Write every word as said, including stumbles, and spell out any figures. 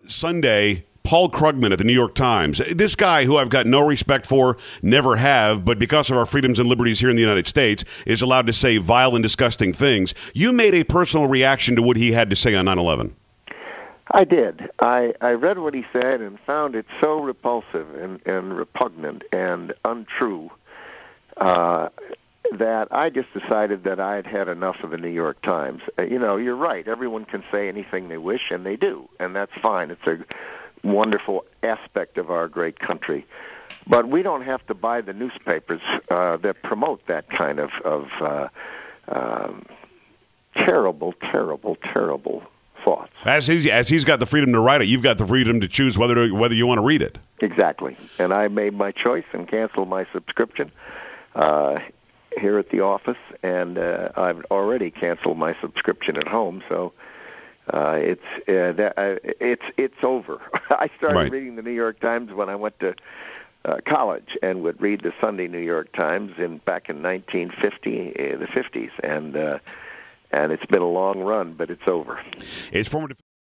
Sunday, Paul Krugman at the New York Times, this guy who I've got no respect for, never have, but because of our freedoms and liberties here in the United States, is allowed to say vile and disgusting things. You made a personal reaction to what he had to say on nine eleven. I did. I, I read what he said and found it so repulsive and, and repugnant and untrue uh, that I just decided that I had had enough of the New York Times. Uh, you know, you're right. Everyone can say anything they wish, and they do, and that's fine. It's a wonderful aspect of our great country. But we don't have to buy the newspapers uh, that promote that kind of, of uh, um, terrible, terrible, terrible thoughts. As he's, as he's got the freedom to write it, you've got the freedom to choose whether to, whether you want to read it. Exactly. And I made my choice and canceled my subscription uh, here at the office, and uh, I've already canceled my subscription at home, so uh, it's uh, that, uh, it's it's over. I started right. reading the New York Times when I went to uh, college and would read the Sunday New York Times in back in nineteen fifty, uh, the fifties, and uh, and it's been a long run, but it's over. It's former